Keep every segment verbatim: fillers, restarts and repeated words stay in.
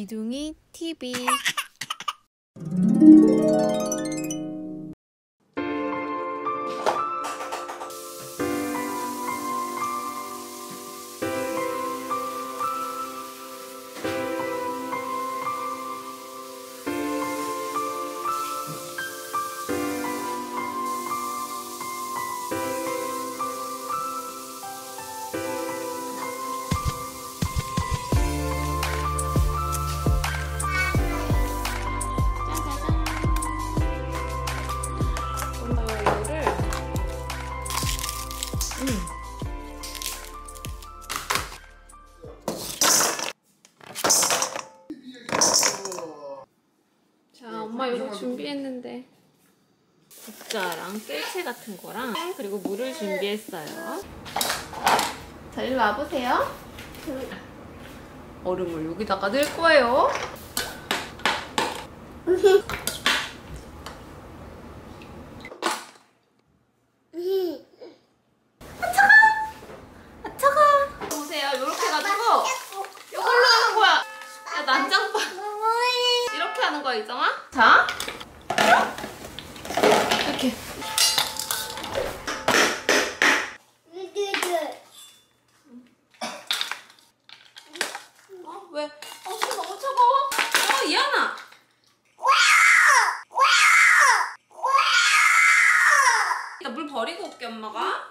귀둥이 티비. 자, 엄마 이거 준비했는데 국자랑 뜰채 같은 거랑 그리고 물을 준비했어요. 자, 일로 와보세요. 얼음을 여기다가 넣을 거예요. 아, 차가! 아, 차가! 보세요. 이렇게 해가지고 이걸로 하는 거야. 야, 난장판. 이렇게 하는 거야, 이정아. 자, 이렇게. 어? 왜? 어, 술 너무 차가워. 어, 이하나. 나 물 버리고 올게, 엄마가.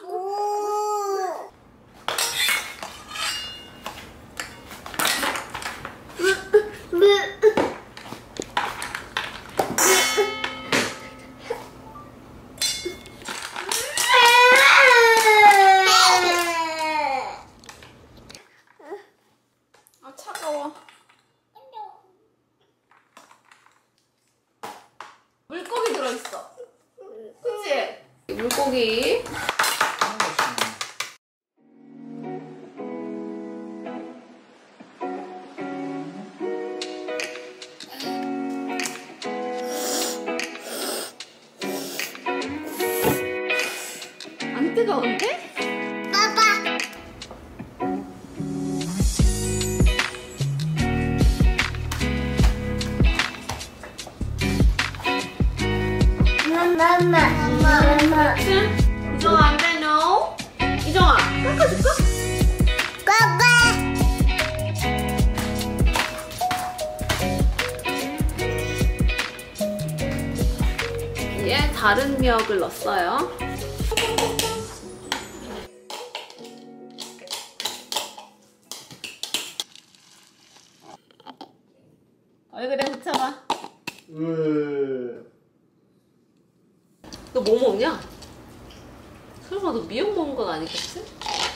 아, 차가워. 물고기 들어있어. 그치? 물고기. 안 뜨거운데? 엄마, 엄마, 엄마. 이정아, 안 돼, no. 이정아, 깎아줄까? 까까. 얘 다른 미역을 넣었어요. 얼굴에 붙여봐. 너 뭐 먹냐? 설마 너 미역 먹은 건 아니겠지?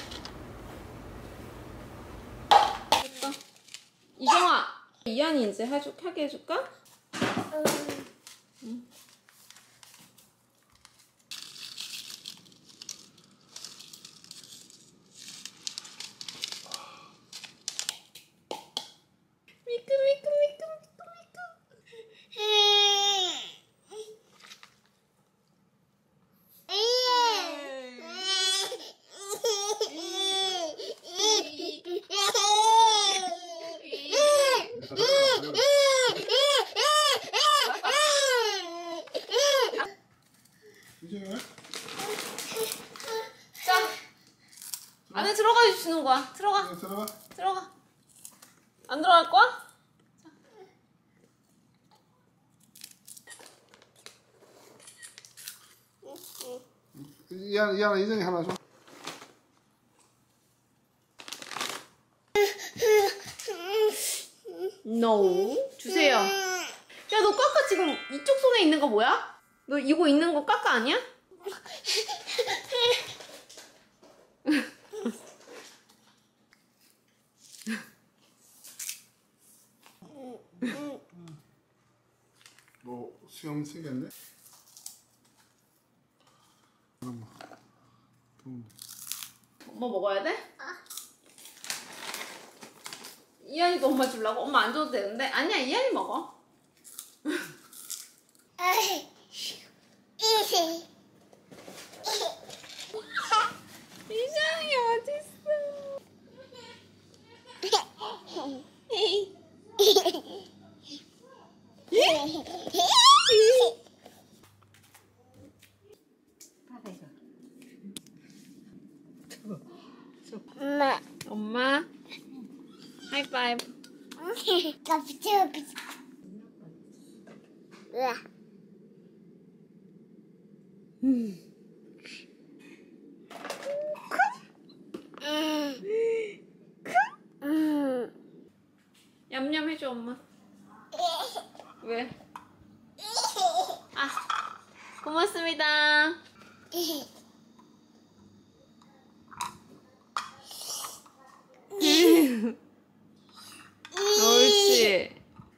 됐다. 이정아! 이한이 이제 해줄, 하게 해줄까? 응. 미끄 미끄 미끄 미끄 미끄. 자, 안에 들어가 주시는 거야. 들어가. 들어가. 들어가. 안 들어갈 거야? 자. 이하나, 이하나, 이정이 하나 줘. No. 주세요. 야, 너 까까 지금 이쪽 손에 있는 거 뭐야? 너 이거 있는 거 까까 아니야? 너 수염 생겼네? 엄마. 엄마 먹어야 돼? 이한이도 엄마 주려고? 엄마 안 줘도 되는데? 아니야, 이한이 먹어. 이장이 어딨어? 엄마. 엄마 하이파이브. 깜짝이야. 으아. 음. 음. 얌얌 해줘 엄마. 왜? 아 고맙습니다. 옳지.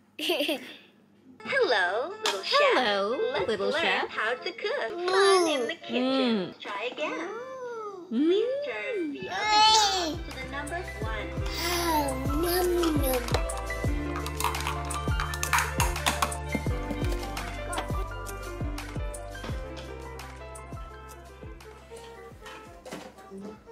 Hello, little chef. Hello, Let's little learn chef. how to cook. Fun in the kitchen. Mm. Try again. 음. Please turn the oven knob to the number one. 냠냠.